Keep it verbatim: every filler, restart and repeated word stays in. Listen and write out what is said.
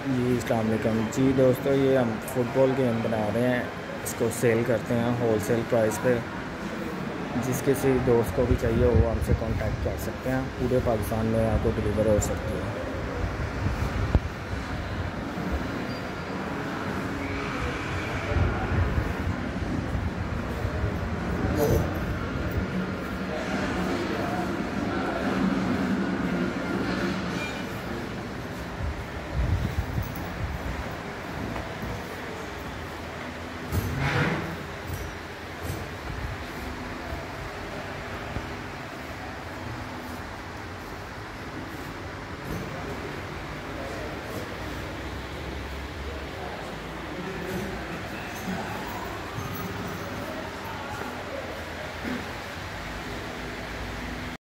जी अस्सलाम वालेकुम जी दोस्तों, ये हम फ़ुटबॉल गेम बना रहे हैं। इसको सेल करते हैं होलसेल प्राइस पे। जिस किसी दोस्त को भी चाहिए वो हमसे कांटेक्ट कर सकते हैं। पूरे पाकिस्तान में आपको डिलीवर हो सकती है।